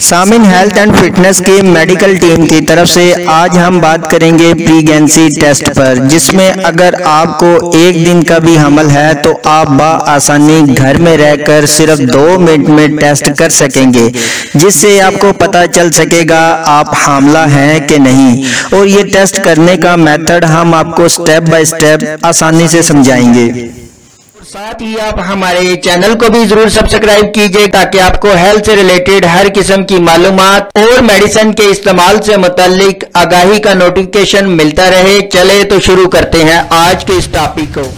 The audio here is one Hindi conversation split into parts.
सामिन हेल्थ एंड फिटनेस की मेडिकल टीम की तरफ से आज हम बात करेंगे प्रेगनेंसी टेस्ट पर, जिसमें अगर आपको एक दिन का भी हमल है तो आप आसानी घर में रहकर सिर्फ 2 मिनट में टेस्ट कर सकेंगे, जिससे आपको पता चल सकेगा आप हामला हैं कि नहीं। और ये टेस्ट करने का मेथड हम आपको स्टेप बाय स्टेप आसानी से समझाएंगे। साथ ही आप हमारे चैनल को भी जरूर सब्सक्राइब कीजिए ताकि आपको हेल्थ से रिलेटेड हर किस्म की मालूमात और मेडिसिन के इस्तेमाल से मुतालिक आगाही का नोटिफिकेशन मिलता रहे। चले तो शुरू करते हैं आज के इस टॉपिक को।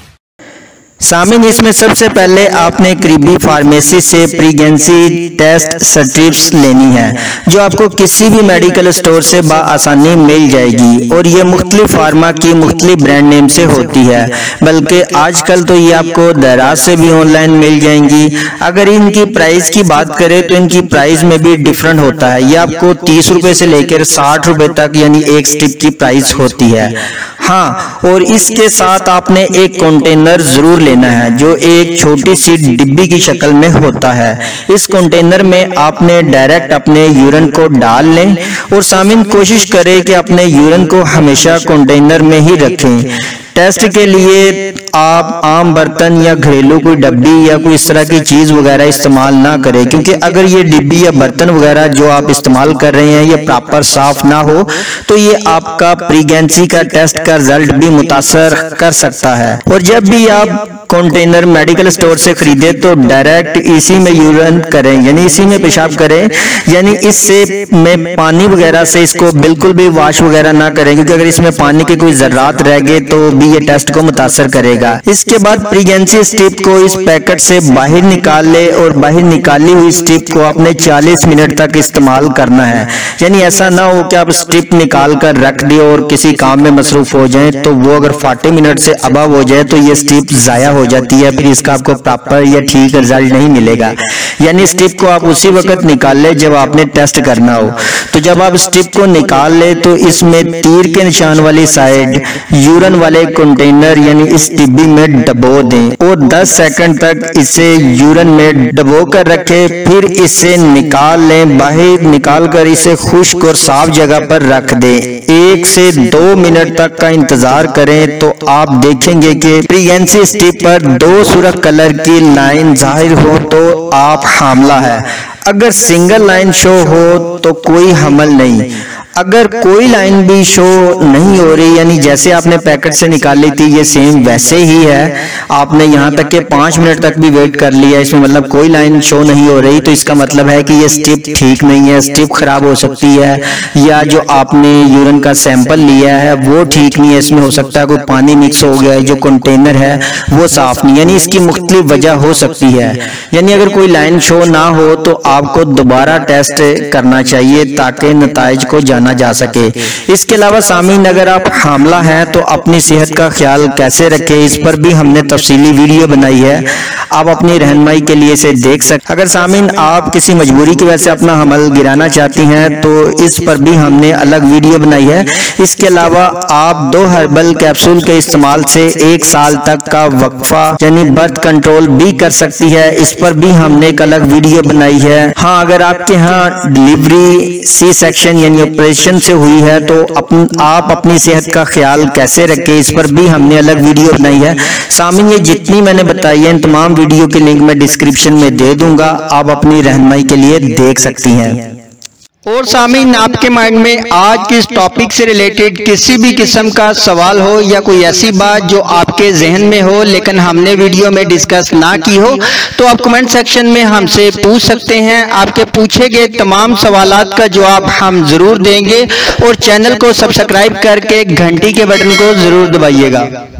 सामिन, इसमें सबसे पहले आपने करीबी फार्मेसी से प्रेगनेंसी टेस्ट स्ट्रिप्स लेनी है, जो आपको किसी भी मेडिकल स्टोर से आसानी मिल जाएगी। और ये मुख्तलिफ फार्मा की मुख्तलिफ ब्रांड नेम से होती है, बल्कि आजकल तो ये आपको दराज से भी ऑनलाइन मिल जाएंगी। अगर इनकी प्राइस की बात करें तो इनकी प्राइस में भी डिफरेंट होता है। ये आपको 30 रुपए से लेकर 60 रुपए तक यानी एक स्ट्रिप की प्राइस होती है। हाँ, और इसके साथ आपने एक कंटेनर जरूर लेना है, जो एक छोटी सी डिब्बी की शक्ल में होता है। इस कंटेनर में आपने डायरेक्ट अपने यूरिन को डाल लें और सामिन कोशिश करें कि अपने यूरिन को हमेशा कंटेनर में ही रखें। टेस्ट के लिए आप आम बर्तन या घरेलू कोई डब्बी या कोई इस तरह की चीज वगैरह इस्तेमाल ना करें, क्योंकि अगर ये डिब्बी या बर्तन वगैरह जो आप इस्तेमाल कर रहे हैं ये प्रॉपर साफ ना हो तो ये आपका प्रेगनेंसी का टेस्ट का रिजल्ट भी मुतासर कर सकता है। और जब भी आप कंटेनर मेडिकल स्टोर से खरीदे तो डायरेक्ट इसी में यूरिन करें, यानी इसी में पेशाब करें, यानी इससे में पानी वगैरह से इसको बिल्कुल भी वॉश वगैरह ना करें, क्योंकि अगर इसमें पानी के कोई जर्रात रह गए तो भी ये टेस्ट को मुतासर करेगा। इसके बाद प्रेगनेंसी स्ट्रिप को इस पैकेट से बाहर निकाल ले और बाहर निकाली हुई स्ट्रिप को आपने 40 मिनट तक इस्तेमाल करना है। यानी ऐसा ना हो कि आप स्ट्रिप निकाल कर रख दिए और किसी काम में मसरूफ हो जाए तो वो अगर 40 मिनट से अबव हो जाए तो ये स्ट्रिप जाया हो जाती है, फिर इसका आपको प्रॉपर या ठीक रिजल्ट नहीं मिलेगा। यानी स्ट्रिप को आप उसी वक्त निकाल ले जब आपने टेस्ट करना हो। तो जब आप स्ट्रिप को निकाल ले तो इसमें तीर के निशान वाली साइड यूरिन वाले कंटेनर यानी इस डिब्बी में डबो दें और 10 सेकंड तक इसे यूरिन में डबो कर रखें। फिर इसे निकाल लें, बाहर निकाल कर इसे खुश्क और साफ जगह पर रख दें। 1 से 2 मिनट तक का इंतजार करें तो आप देखेंगे कि प्रेगनेंसी स्ट्रिप पर 2 सुर्ख कलर की लाइन जाहिर हो तो आप हामला है। अगर सिंगल लाइन शो हो तो कोई हमल नहीं। अगर कोई लाइन भी शो नहीं हो रही, यानी जैसे आपने पैकेट से निकाली थी ये सेम वैसे ही है, आपने यहाँ तक के 5 मिनट तक भी वेट कर लिया, इसमें मतलब कोई लाइन शो नहीं हो रही, तो इसका मतलब है कि ये स्ट्रिप ठीक नहीं है, स्ट्रिप खराब हो सकती है, या जो आपने यूरिन का सैंपल लिया है वो ठीक नहीं है, इसमें हो सकता है कोई पानी मिक्स हो गया है, जो कंटेनर है वो साफ नहीं, यानी इसकी मुख्तलिफ वजह हो सकती है। यानी अगर कोई लाइन शो ना हो तो आपको दोबारा टेस्ट करना चाहिए ताकि नताइज को जाना जा सके। इसके अलावा सामीन, अगर आप हामला हैं तो अपनी सेहत का ख्याल कैसे रखें, इस पर भी हमने तफसीली वीडियो बनाई है, आप अपनी रहनुमाई के लिए इसे देख सकते। अगर सामीन आप किसी मजबूरी की वजह से अपना हमल गिराना चाहती हैं तो इस पर भी हमने अलग वीडियो बनाई है। इसके अलावा आप 2 हर्बल कैप्सूल के इस्तेमाल से 1 साल तक का वक्फा यानी बर्थ कंट्रोल भी कर सकती है, इस पर भी हमने एक अलग वीडियो बनाई है। हाँ, अगर आपके यहाँ डिलीवरी सी सेक्शन यानी ऑपरेशन से हुई है तो आप अपनी सेहत का ख्याल कैसे रखें, इस पर भी हमने अलग वीडियो बनाई है। सामिन, ये जितनी मैंने बताई है इन तमाम वीडियो के लिंक मैं डिस्क्रिप्शन में दे दूंगा, आप अपनी रहनुमाई के लिए देख सकती हैं। और सामीन, आपके माइंड में आज के इस टॉपिक से रिलेटेड किसी भी किस्म का सवाल हो या कोई ऐसी बात जो आपके जहन में हो लेकिन हमने वीडियो में डिस्कस ना की हो तो आप कमेंट सेक्शन में हमसे पूछ सकते हैं। आपके पूछे गए तमाम सवालात का जवाब हम जरूर देंगे और चैनल को सब्सक्राइब करके घंटी के बटन को जरूर दबाइएगा।